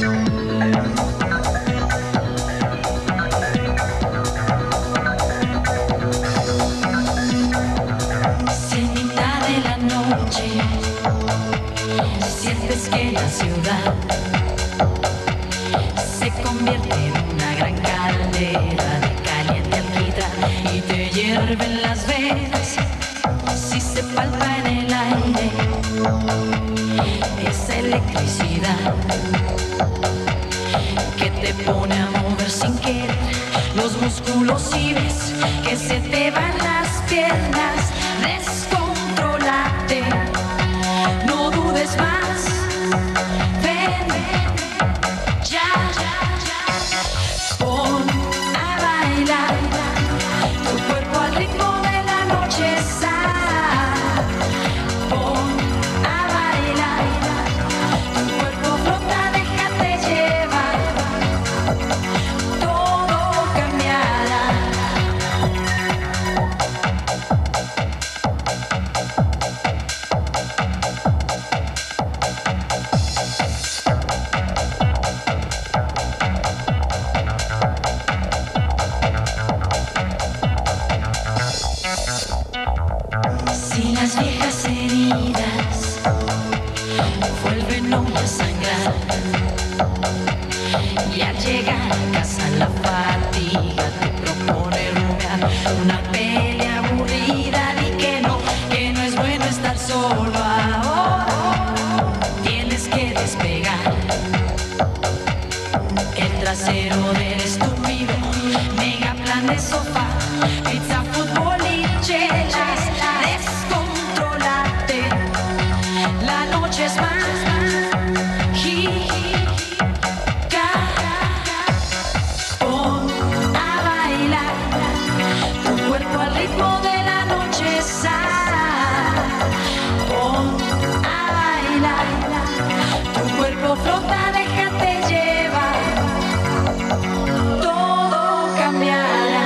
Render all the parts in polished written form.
Sientes que la ciudad se convierte en una gran caldera de caliente alquitrán y te hierven las venas si se palpa en el aire esa electricidad que te pone a mover sin querer los músculos y ves que se te van las piernas. Descontrólate, no dudes más, ven, ya, pon a bailar tu cuerpo al ritmo de la noche sana. Pon a bailar, tu cuerpo flota, déjate llevar, todo cambiará. Si las viejas heridas vuelven hoy a sangrar y al llegar a casa la fatiga te propone rumiar una pelea aburrida, di que no es bueno estar solo ahora. Tienes que despegar el trasero del estúpido mega plan de sofá, pizza, fútbol y chelas. Descontrólate, la noche es mágica. Pon a bailar tu cuerpo al ritmo de la noche sana. Pon a bailar, tu cuerpo flota, déjate llevar, todo cambiará.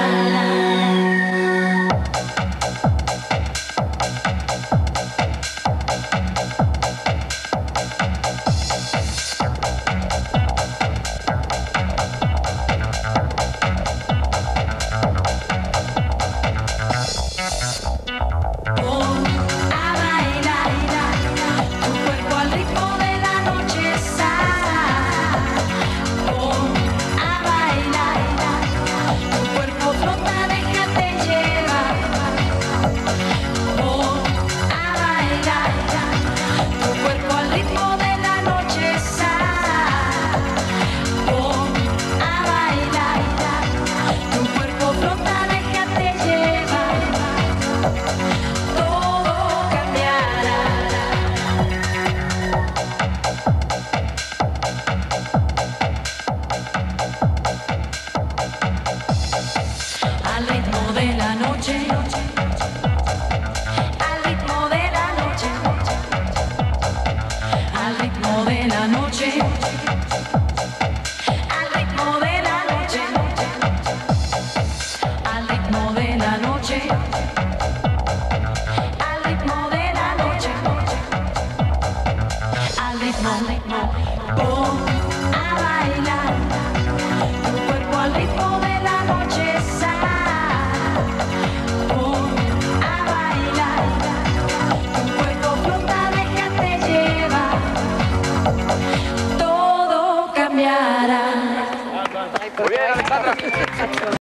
Pon a bailar tu cuerpo al ritmo de la noche sana. Pon a bailar, tu cuerpo flota, déjate llevar. Pon a bailar tu cuerpo al ritmo de la noche sana. Pon a bailar, tu cuerpo flota, déjate llevar, todo cambiará. Al ritmo de la noche, al ritmo de la noche, al ritmo de la noche, al ritmo de la noche, al ritmo de la noche, al ritmo de la noche, al ritmo. Pon a bailar tu cuerpo al ritmo de la noche sana. Pon a bailar, tu cuerpo flota, déjate llevar, todo cambiará. Muy bien, Alejandra.